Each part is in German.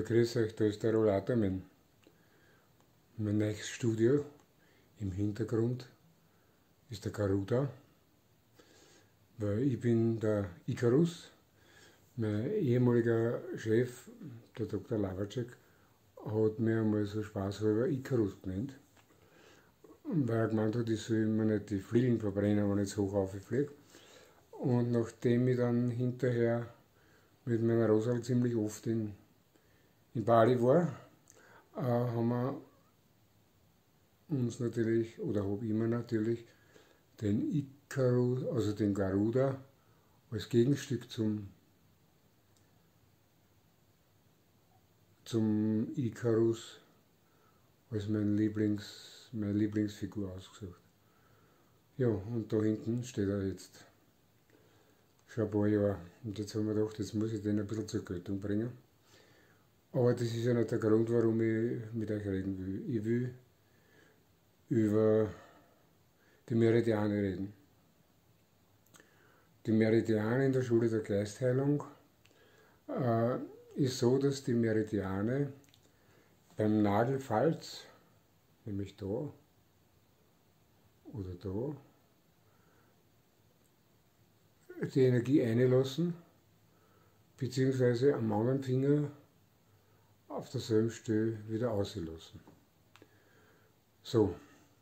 grüß euch, da ist der Rollatorman. Mein neues Studio. Im Hintergrund ist der Garuda, weil ich bin der Icarus. Mein ehemaliger Chef, der Dr. Lavacek, hat mir einmal so spaßhalber Icarus genannt, weil er gemeint hat, ich soll mir nicht die Flügel verbrennen, wenn ich jetzt hoch auffliege. Und nachdem ich dann hinterher mit meiner Rosal ziemlich oft in Bali war, haben wir uns natürlich, oder habe ich mir natürlich, den Icarus, also den Garuda, als Gegenstück zum Icarus als meine Lieblingsfigur ausgesucht. Ja, und da hinten steht er jetzt schon ein paar Jahre. Und jetzt haben wir gedacht, jetzt muss ich den ein bisschen zur Geltung bringen. Aber das ist ja nicht der Grund, warum ich mit euch reden will. Ich will über die Meridiane reden. Die Meridiane in der Schule der Geistheilung ist so, dass die Meridiane beim Nagelfalz, nämlich da oder da, die Energie einlassen, beziehungsweise am anderen Finger auf derselben Stelle wieder auslassen. So,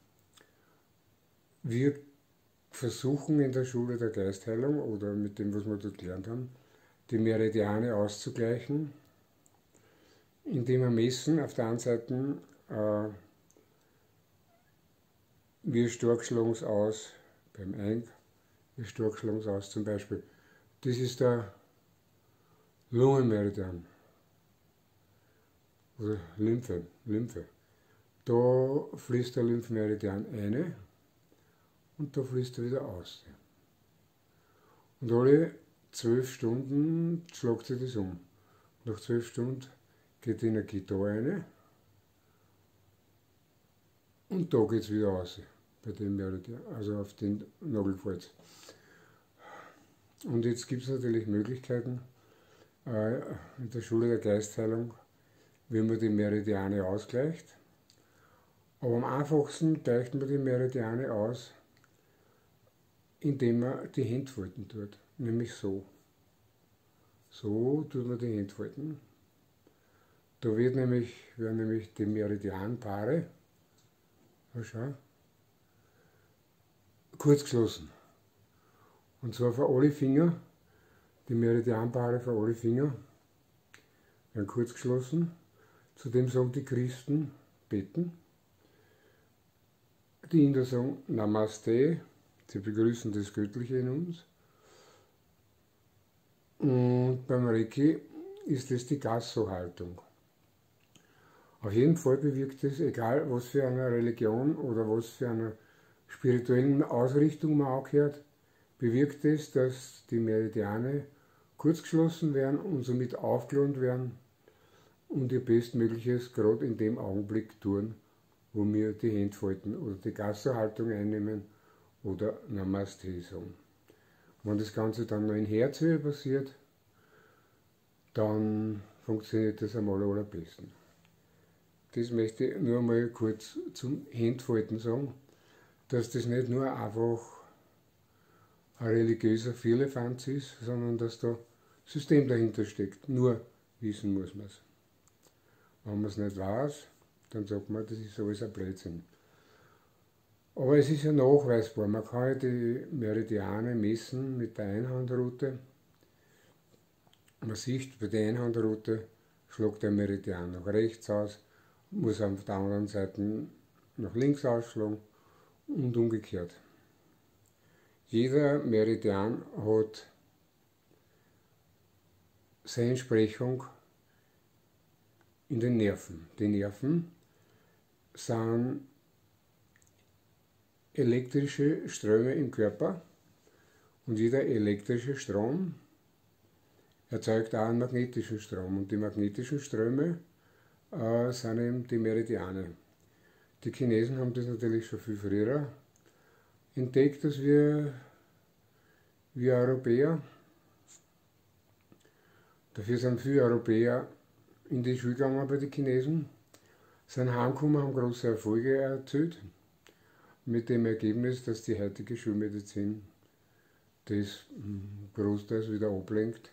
wir versuchen in der Schule der Geistheilung oder mit dem, was wir dort gelernt haben, die Meridiane auszugleichen, indem wir messen auf der einen Seite, wie stark schlagen es aus beim Ein, wie stark schlagen es aus zum Beispiel. Das ist der Lungenmeridian oder Lymphe. Da fließt der Lymphmeridian ein und da fließt er wieder aus. Und alle 12 Stunden schlagt sich das um. Nach 12 Stunden geht die Energie da rein und da geht es wieder aus, bei dem Meridian, also auf den Nagelfalz. Und jetzt gibt es natürlich Möglichkeiten in der Schule der Geistheilung, wie man die Meridiane ausgleicht. Aber am einfachsten gleicht man die Meridiane aus, indem man die Hände falten tut, nämlich so. So tut man die Hände falten. Da werden nämlich die Meridianpaare, schau, kurz geschlossen. Und zwar für alle Finger, die Meridianpaare für alle Finger werden kurz geschlossen. Zudem sagen die Christen beten. Die Inder sagen Namaste, sie begrüßen das Göttliche in uns. Und beim Reiki ist es die Gassho Haltung. Auf jeden Fall bewirkt es, egal was für eine Religion oder was für eine spirituellen Ausrichtung man auch gehört, bewirkt es, dass die Meridiane kurz geschlossen werden und somit aufgelohnt werden und ihr Bestmögliches gerade in dem Augenblick tun, wo wir die Hände falten oder die Gassho Haltung einnehmen oder Namaste sagen. Wenn das Ganze dann noch in Herzhöhe passiert, dann funktioniert das am allerbesten. Das möchte ich nur mal kurz zum Händfalten sagen, dass das nicht nur einfach ein religiöser Firlefanz ist, sondern dass da System dahinter steckt. Nur wissen muss man es. Wenn man es nicht weiß, dann sagt man, das ist alles ein Blödsinn. Aber es ist ja nachweisbar, man kann ja die Meridiane messen mit der Einhandroute. Man sieht, bei der Einhandroute schlägt der Meridian nach rechts aus, muss auf der anderen Seite nach links ausschlagen und umgekehrt. Jeder Meridian hat seine Entsprechung in den Nerven. Die Nerven sind elektrische Ströme im Körper und jeder elektrische Strom erzeugt auch einen magnetischen Strom und die magnetischen Ströme sind eben die Meridiane. Die Chinesen haben das natürlich schon viel früher entdeckt, dass wir Europäer, dafür sind viele Europäer in die Schule gegangen bei den Chinesen, sind heimgekommen, haben große Erfolge erzielt, mit dem Ergebnis, dass die heutige Schulmedizin das großteils wieder ablehnt,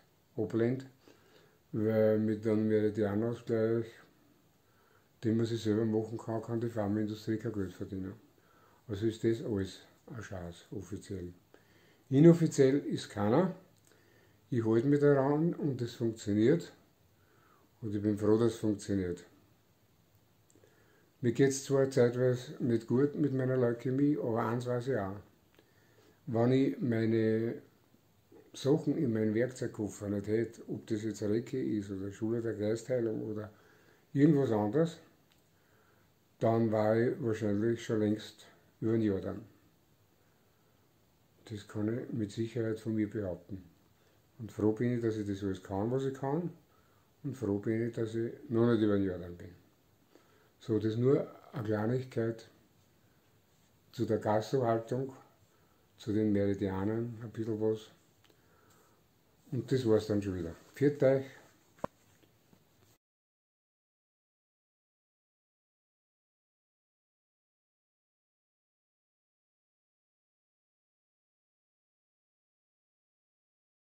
weil mit einem Meridianausgleich, den man sich selber machen kann, kann die Pharmaindustrie kein Geld verdienen. Also ist das alles ein Schatz, offiziell. Inoffiziell ist keiner. Ich halte mich daran und es funktioniert. Und ich bin froh, dass es funktioniert. Mir geht es zwar zeitweise nicht gut mit meiner Leukämie, aber eins weiß ich auch. Wenn ich meine Sachen in meinem Werkzeugkoffer nicht hätte, ob das jetzt Reiki ist oder Schule der Geistheilung oder irgendwas anderes, dann war ich wahrscheinlich schon längst über ein Jahr dann. Das kann ich mit Sicherheit von mir behaupten. Und froh bin ich, dass ich das alles kann, was ich kann. Und froh bin ich, dass ich noch nicht über ein Jahr dann bin. So, das ist nur eine Kleinigkeit zu der Gassho Haltung, zu den Meridianen, ein bisschen was. Und das war's dann schon wieder. Pfiat euch!